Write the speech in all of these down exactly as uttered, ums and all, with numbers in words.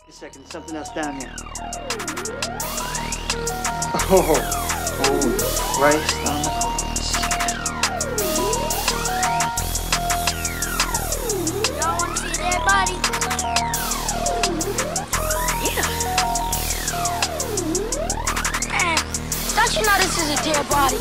A second, something else down here. Oh, oh, Christ on the cross. Y'all want to see that body? Yeah. Man, don't you know this is a dead body?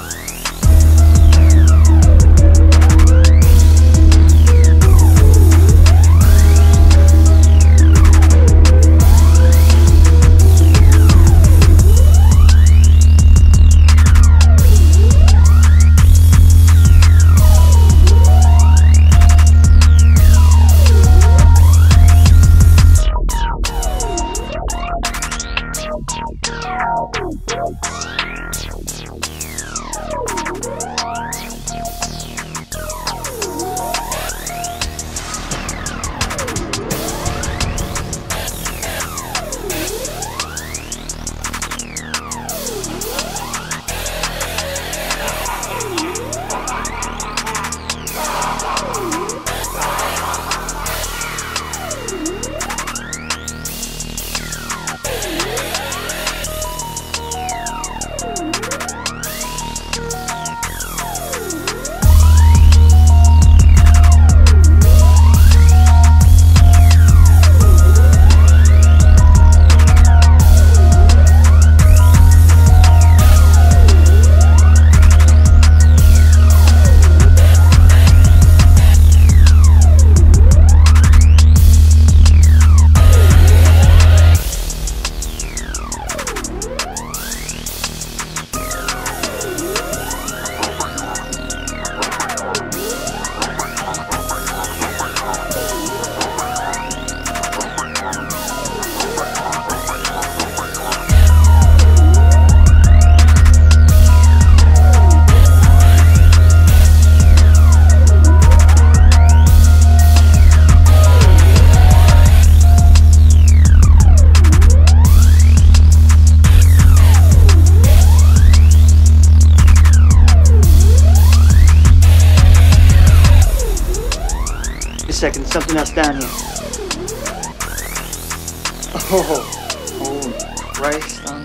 Second, something else down here. Oh, oh, Christ on